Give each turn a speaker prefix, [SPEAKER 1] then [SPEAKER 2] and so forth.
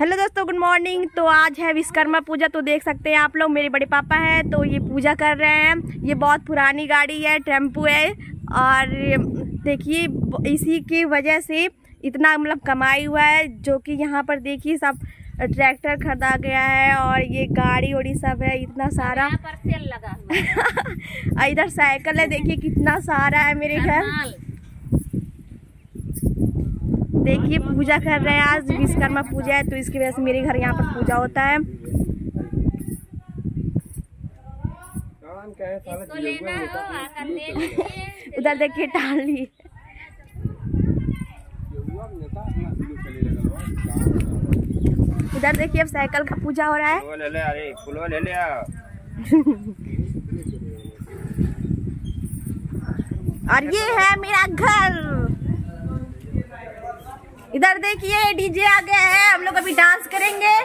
[SPEAKER 1] Hello दोस्तों, good morning. तो आज है विश्वकर्मा पूजा। तो देख सकते हैं आप लोग, मेरे बड़े पापा हैं तो ये पूजा कर रहे हैं। ये बहुत पुरानी गाड़ी है, टेम्पो है। और देखिए इसी की वजह से इतना मतलब कमाई हुआ है, जो कि यहाँ पर देखिए सब ट्रैक्टर खरीदा गया है और ये गाड़ी उड़ी सब है इतना सारा।
[SPEAKER 2] यहाँ पर सेल लगा हुआ है।
[SPEAKER 1] इधर साइकिल है, देखिए कितना सारा है मेरे घर। देखिए पूजा कर रहे हैं, आज विश्वकर्मा पूजा है तो इसकी वजह से मेरे घर यहाँ पर पूजा होता है।
[SPEAKER 2] इसको लेना हो आकर ले लीजिए।
[SPEAKER 1] उधर देखिए टाली। उधर देखिए अब साइकिल का पूजा हो रहा है। और ये है मेरा घर। इधर देखिए डीजे आ गया है, हम लोग अभी डांस करेंगे।